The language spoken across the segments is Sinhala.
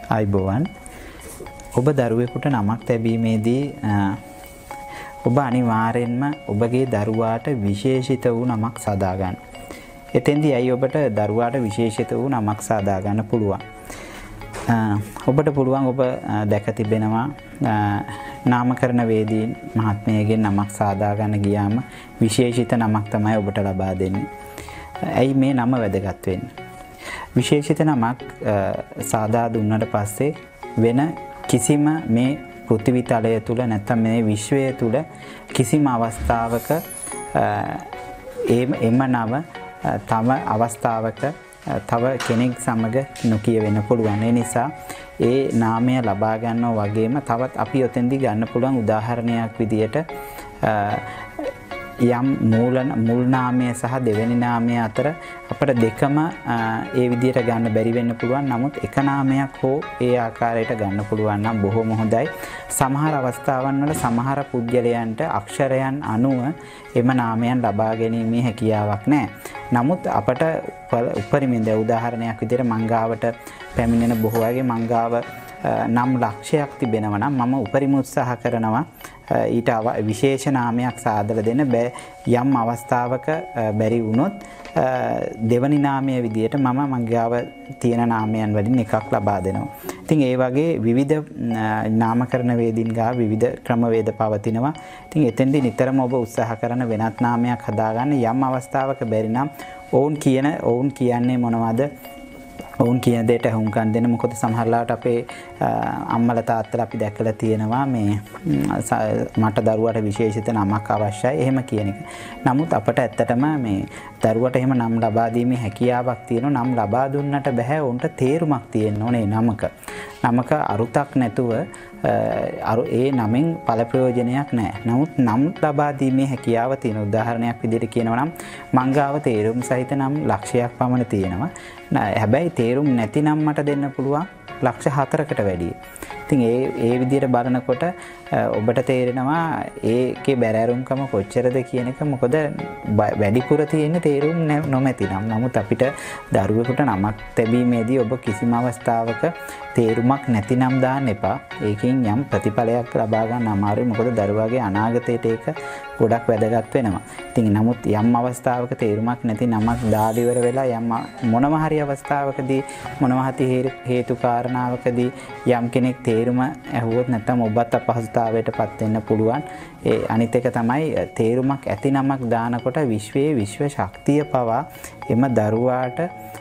අයිබෝවන් ඔබ දරුවෙකුට නමක් තැබීමේදී ඔබ අනිවාර්යෙන්ම ඔබගේ දරුවාට විශේෂිත වූ නමක් සාදා ගන්න. එතෙන්දී අයි ඔබට දරුවාට විශේෂිත වූ නමක් සාදා ගන්න පුළුවන්. ඔබට පුළුවන් ඔබ දැක තිබෙනවා නාමකරණ වේදීන් මහත්මයගෙන් නමක් සාදා ගන්න ගියාම විශේෂිත නමක් තමයි ඔබට ලබා දෙන්නේ. ඇයි මේ නම වැදගත් වෙන්නේ? විශේෂිත නමක් සාදා දුන්නට පස්සේ වෙන කිසිම මේ පෘථිවි තලය තුල නැත්නම් මේ විශ්වය තුල කිසිම අවස්ථාවක එම නම තම අවස්ථාවක තව කෙනෙක් සමග නොකිය වෙන්න පුළුවන්. ඒ නිසා ඒ නාමය ලබා ගන්නවා වගේම තවත් අපි ඔතෙන්දී ගන්න පුළුවන් උදාහරණයක් විදියට යම් මුල් නාමය සහ දෙවෙනි නාමය අතර අපිට දෙකම ඒ විදියට ගන්න බැරි වෙන්න පුළුවන්. නමුත් එක නාමයක් හෝ ඒ ආකාරයට ගන්න පුළුවන් නම් බොහොම හොඳයි. සමහර අවස්ථාවන් වල සමහර පුද්ගලයන්ට අක්ෂරයන් අනුව එම නාමයන් ලබා ගැනීමේ හැකියාවක් නැහැ. නමුත් අපට උපරිමයෙන් උදාහරණයක් විදියට මංගාවට පැමිණෙන බොහෝ අයගේ මංගාව නම් ලක්ෂයක් තිබෙනවා නම් මම උපරිම උත්සාහ කරනවා ඊට විශේෂ නාමයක් සාදලා දෙන්න යම් අවස්ථාවක බැරි වුණොත් දෙවනි නාමය විදියට මම මංගාව තියෙන නාමයන් වලින් එකක් ලබා දෙනවා. ඉතින් ඒ වගේ විවිධ නාමකරණ වේදින් ගා විවිධ ක්‍රමවේද පවතිනවා. ඉතින් එතෙන්දී නිතරම ඔබ උත්සාහ කරන වෙනත් නාමයක් හදාගන්න යම් අවස්ථාවක බැරි නම් ඔවුන් කියන්නේ මොනවද? ඔවුන් කියන දෙයට හුම්කන් දෙන්න. මොකද සමහරලාට අපේ අම්මලා තාත්තලා අපි දැකලා තියෙනවා මේ මට දරුවාට විශේෂිත නමක් අවශ්‍යයි එහෙම කියන එක. නමුත් අපට ඇත්තටම මේ දරුවට එහෙම නම් ලබා දීමේ හැකියාවක් තියෙනවා. නම් ලබා දුන්නට බෑ. උන්ට තේරුමක් තියෙන්න ඕනේ නමක අරුතක් නැතුව ඒ නමෙන් ඵල ප්‍රයෝජනයක් නැහැ. නමුත් නම් ලබා දීමේ හැකියාව තියෙන. උදාහරණයක් විදිහට කියනවා නම් මංගාව තේරුම් සහිත නම් ලක්ෂයක් පමණ තියෙනවා. හැබැයි තේරුම් නැති නම් මට දෙන්න පුළුවන් ලක්ෂ 4කට වැඩිය. ඉතින් ඒ විදිහට බලනකොට ඔබට තේරෙනවා ඒකේ බැරෑරුම්කම කොච්චරද කියන එක. මොකද වැඩිපුර තියෙන තේරුම් නොමැති නම්. නමුත් අපිට දරුවෙකුට නමක් තැබීමේදී ඔබ කිසිම අවස්ථාවක තේරුමක් නැති නම් දාන්න එපා. ඒකෙන් යම් ප්‍රතිඵලයක් ලබා ගන්න අමාරුයි. මොකද දරුවාගේ අනාගතයට ඒක ගොඩක් වැදගත් වෙනවා. ඉතින් නමුත් යම් අවස්ථාවක තේරුමක් නැති නමක් දාලා ඉවර වෙලා යම් මොනම හරි අවස්ථාවකදී මොනවා හරි හේතු කාරණාවකදී යම් කෙනෙක් තේරුම ඇහුවොත් නැත්නම් ඔබත් අපහසුතාවයට පත් වෙන්න පුළුවන්. ඒ අනිත් එක තමයි තේරුමක් ඇති නමක් දානකොට විශ්වයේ විශ්ව ශක්තිය පවා එම දරුවාට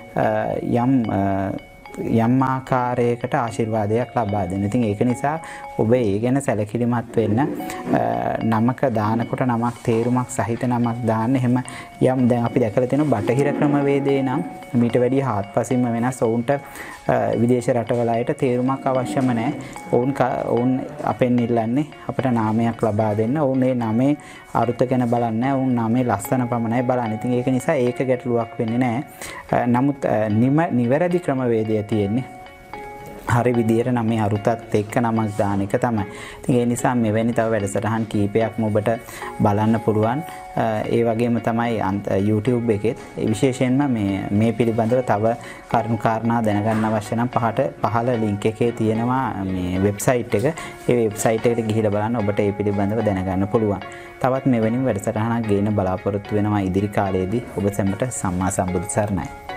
යම් ආකාරයකට ආශිර්වාදයක් ලබා දෙන්න. ඉතින් ඒක නිසා ඔබ ඒ ගැන සැලකිලිමත් වෙන්න. නමක දානකොට නමක් තේරුමක් සහිත නමක් දාන්න. එහෙම යම් දැන් අපි දැකලා තියෙන බටහිර ක්‍රමවේදේ නම් මීට වැඩිය හාත්පසින්ම වෙනස්. ඔවුන්ට විදේශ රටවල අයට තේරුමක් අවශ්‍යම නැහැ. ඔවුන් අපෙන් ඉල්ලන්නේ අපිට නාමයක් ලබා දෙන්න. ඔවුන් මේ නමේ අරුත ගැන බලන්නේ නැහැ. ඔවුන් නමේ ලස්සන පමණයි බලන්නේ. ඉතින් ඒක නිසා ඒක ගැටලුවක් වෙන්නේ නැහැ. නමුත් නිවැරදි ක්‍රමවේදය තියෙන්නේ හරි විදියට නමේ අරුතත් එක්ක නමක් දාන එක තමයි. ඉතින් ඒ නිසා මෙවැනි තව වැඩසටහන් කීපයක්ම ඔබට බලන්න පුළුවන්. ඒ වගේම තමයි YouTube එකෙත් විශේෂයෙන්ම මේ පිළිබඳව තව කරුණු කාරණා දැනගන්න අවශ්‍ය නම් පහළ link එකේ තියෙනවා මේ වෙබ්සයිට් එක. ඒ වෙබ්සයිට් එකට ගිහිල්ලා බලන්න ඔබට ඒ පිළිබඳව දැනගන්න පුළුවන්. තවත් මෙවැනි වැඩසටහනක් ගේන්න බලාපොරොත්තු වෙනවා ඉදිරි කාලයේදී. ඔබ සැමට සම්මා සම්බුදු සරණයි.